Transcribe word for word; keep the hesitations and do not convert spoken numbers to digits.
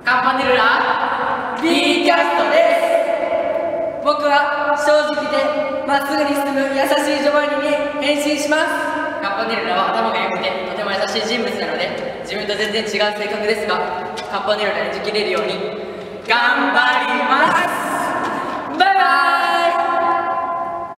カンパネルラ B キャストです。僕は正直でまっすぐに進む優しいジョバンニに変身します。カンパネルラは頭が良くてとても優しい人物なので、自分と全然違う性格ですが、カンパネルラ演じきれるように頑張ります。バイバーイ。